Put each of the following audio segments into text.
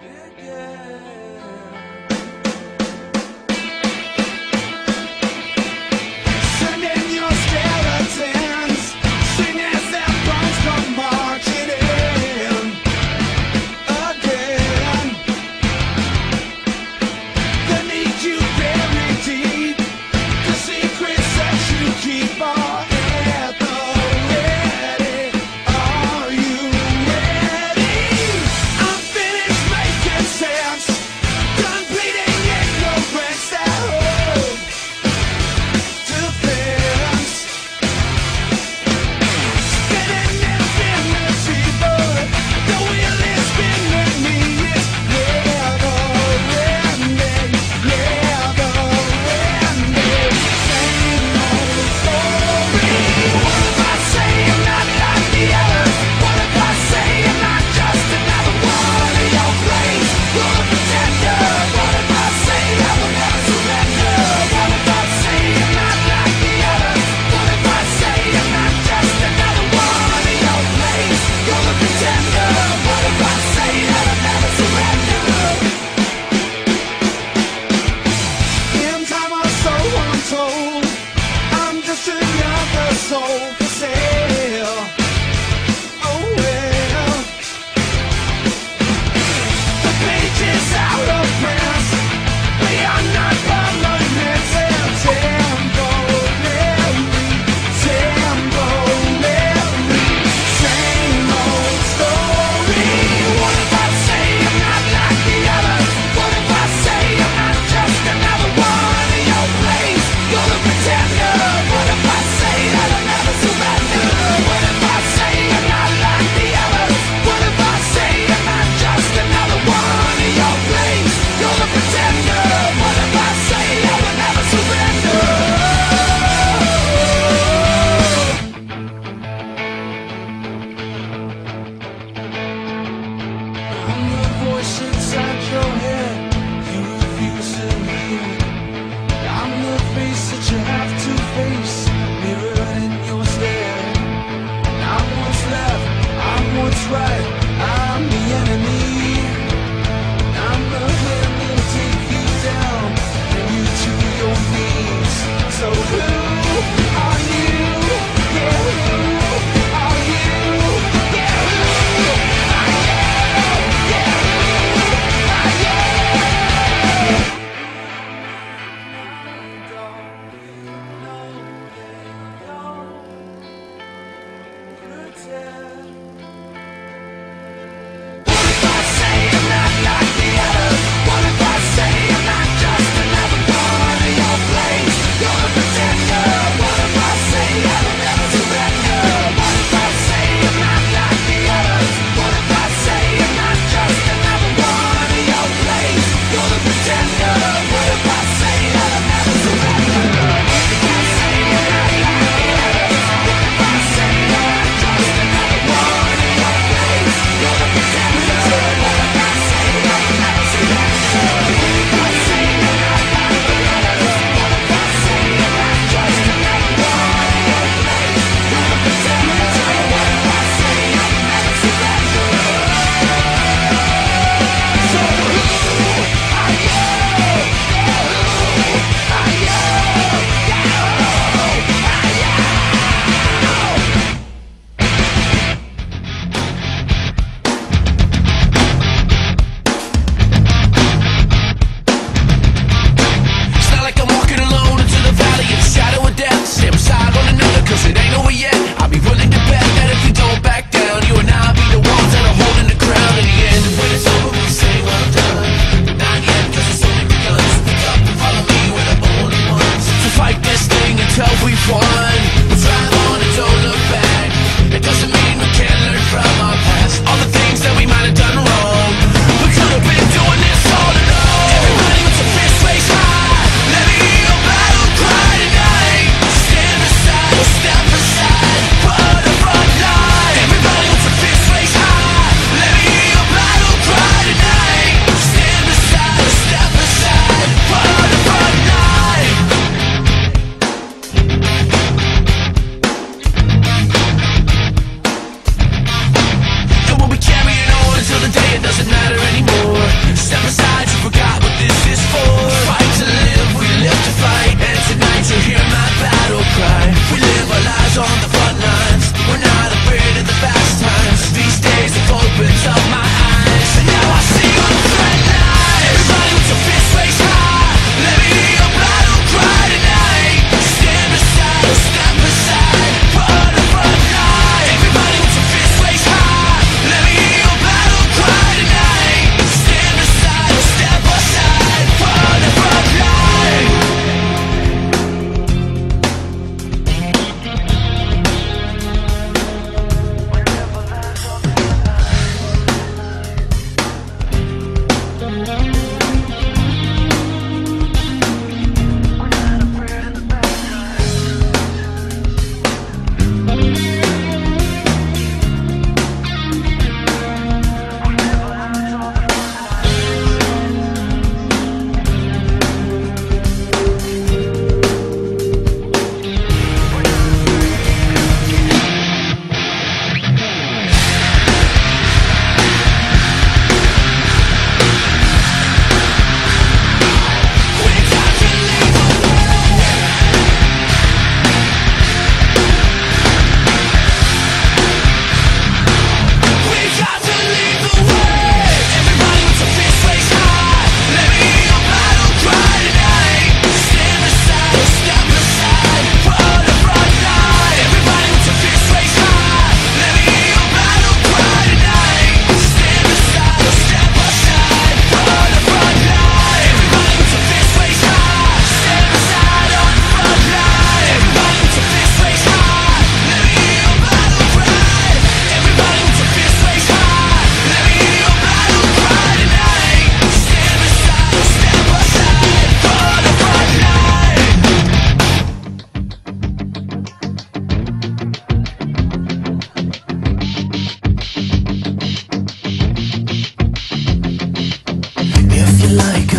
Sending your skeletons, sing as their bones come marching in again. They need you buried deep, the secrets that you keep are at the ready. Are you ready? I'm finished making sense.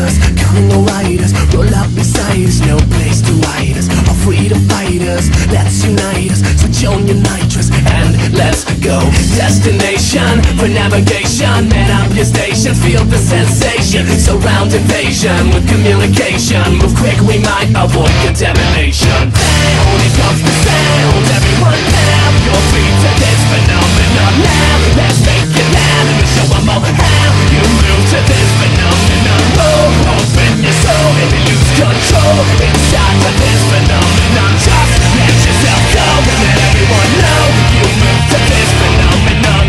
us, coming no riders, roll up beside us, no place to hide us. All freedom fighters, let's unite us. Switch on your nitrous and let's go. Destination for navigation, man up your station, feel the sensation. Surround invasion with communication. Move quick, we might avoid contamination. Down, here comes the sound, everyone now. You're free to this phenomenon now. Let's make it loud and show them all how you move to this phenomenon. Oh, open your soul and lose control inside of this phenomenon. Just let yourself go and let everyone know you move to this phenomenon.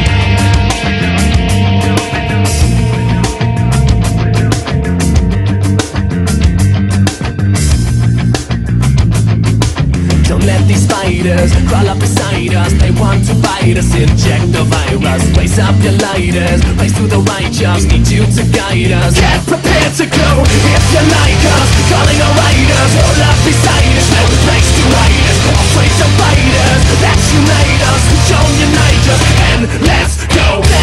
Don't let these spiders crawl up beside us. They want to bite us, inject the virus. Raise up your lighters, race to the righteous. Need you to guide us. Get prepared to go if you like us. Calling our riders, roll up beside us. No place to hide us. All freedom fighters, let's unite us. Switch on your nitrous and let's go.